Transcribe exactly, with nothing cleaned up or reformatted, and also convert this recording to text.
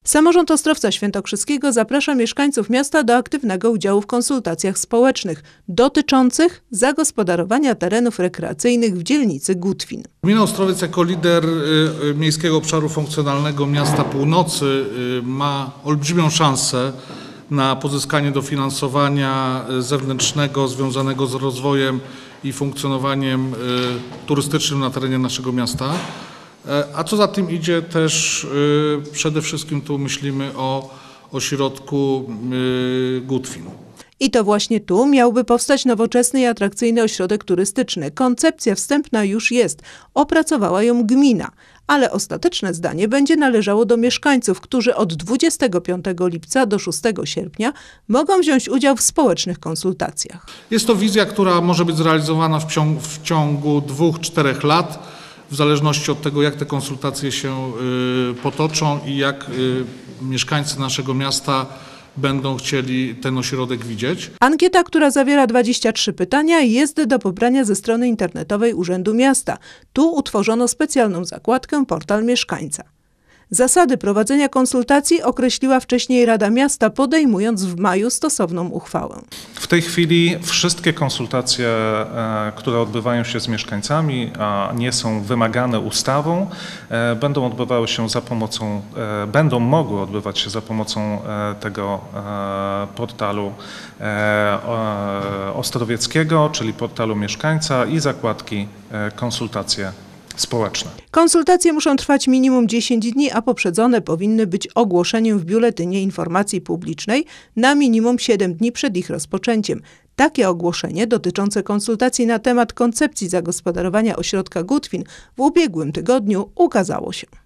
Samorząd Ostrowca Świętokrzyskiego zaprasza mieszkańców miasta do aktywnego udziału w konsultacjach społecznych dotyczących zagospodarowania terenów rekreacyjnych w dzielnicy Gutwin. Gmina Ostrowiec jako lider y, Miejskiego Obszaru Funkcjonalnego Miasta Północy y, ma olbrzymią szansę na pozyskanie dofinansowania zewnętrznego związanego z rozwojem i funkcjonowaniem y, turystycznym na terenie naszego miasta. A co za tym idzie też y, przede wszystkim tu myślimy o ośrodku y, Gutwin. I to właśnie tu miałby powstać nowoczesny i atrakcyjny ośrodek turystyczny. Koncepcja wstępna już jest, opracowała ją gmina, ale ostateczne zdanie będzie należało do mieszkańców, którzy od dwudziestego piątego lipca do szóstego sierpnia mogą wziąć udział w społecznych konsultacjach. Jest to wizja, która może być zrealizowana w ciągu, w ciągu dwóch, czterech lat. W zależności od tego, jak te konsultacje się y, potoczą i jak y, mieszkańcy naszego miasta będą chcieli ten ośrodek widzieć. Ankieta, która zawiera dwadzieścia trzy pytania, jest do pobrania ze strony internetowej Urzędu Miasta. Tu utworzono specjalną zakładkę Portal Mieszkańca. Zasady prowadzenia konsultacji określiła wcześniej Rada Miasta, podejmując w maju stosowną uchwałę. W tej chwili wszystkie konsultacje, które odbywają się z mieszkańcami, a nie są wymagane ustawą, będą odbywały się za pomocą, będą mogły odbywać się za pomocą tego portalu ostrowieckiego, czyli portalu mieszkańca i zakładki konsultacje społeczne. Konsultacje muszą trwać minimum dziesięć dni, a poprzedzone powinny być ogłoszeniem w Biuletynie Informacji Publicznej na minimum siedem dni przed ich rozpoczęciem. Takie ogłoszenie dotyczące konsultacji na temat koncepcji zagospodarowania ośrodka Gutwin w ubiegłym tygodniu ukazało się.